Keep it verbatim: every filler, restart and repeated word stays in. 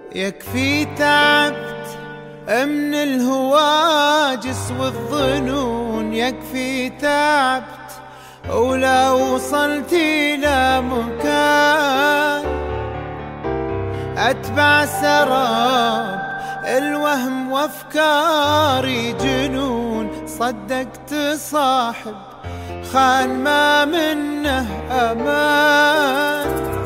يكفي تعبت من الهواجس والظنون، يكفي تعبت ولا وصلت إلى مكان أتبع سراب الوهم وأفكاري جنون. صدقت صاحب خان ما منه أمان،